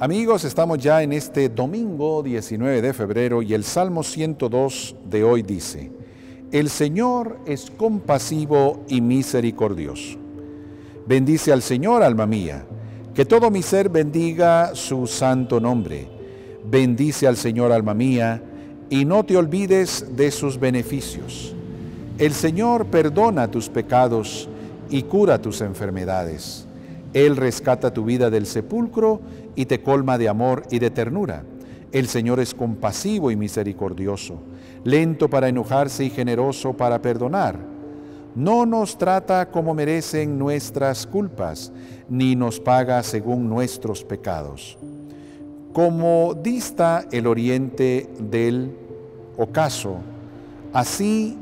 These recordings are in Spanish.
Amigos, estamos ya en este domingo 19 de febrero y el Salmo 102 de hoy dice: El Señor es compasivo y misericordioso. Bendice al Señor, alma mía, que todo mi ser bendiga su santo nombre. Bendice al Señor, alma mía, y no te olvides de sus beneficios. El Señor perdona tus pecados y cura tus enfermedades. Él rescata tu vida del sepulcro y te colma de amor y de ternura. El Señor es compasivo y misericordioso, lento para enojarse y generoso para perdonar. No nos trata como merecen nuestras culpas, ni nos paga según nuestros pecados. Como dista el oriente del ocaso, así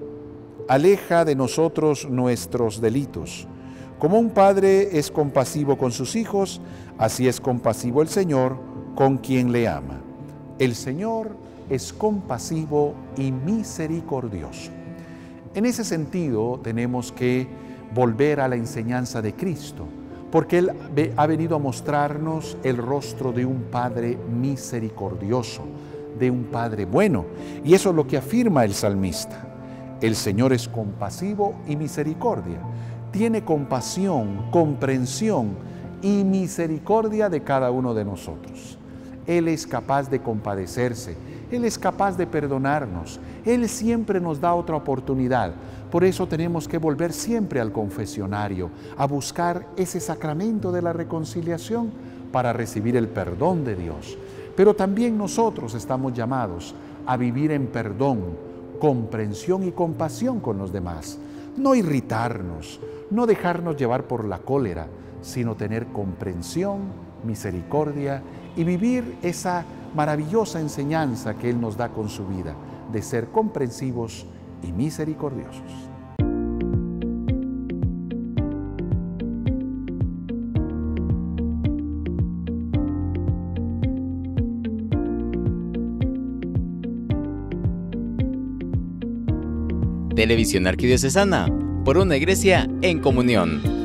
aleja de nosotros nuestros delitos. Como un padre es compasivo con sus hijos, así es compasivo el Señor con quien le ama. El Señor es compasivo y misericordioso. En ese sentido, tenemos que volver a la enseñanza de Cristo, porque Él ha venido a mostrarnos el rostro de un Padre misericordioso, de un Padre bueno. Y eso es lo que afirma el salmista. El Señor es compasivo y misericordia. Tiene compasión, comprensión y misericordia de cada uno de nosotros. Él es capaz de compadecerse, Él es capaz de perdonarnos, Él siempre nos da otra oportunidad. Por eso tenemos que volver siempre al confesionario, a buscar ese sacramento de la reconciliación para recibir el perdón de Dios. Pero también nosotros estamos llamados a vivir en perdón, comprensión y compasión con los demás. No irritarnos, no dejarnos llevar por la cólera, sino tener comprensión, misericordia y vivir esa maravillosa enseñanza que Él nos da con su vida, de ser comprensivos y misericordiosos. Televisión Arquidiocesana, por una iglesia en comunión.